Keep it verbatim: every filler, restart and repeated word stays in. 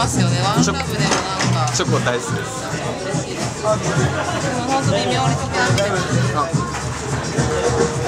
ますよね。ワンラブでもなんかチョコ大好きです。 嬉しいです。でも本当微妙に溶け合ってる。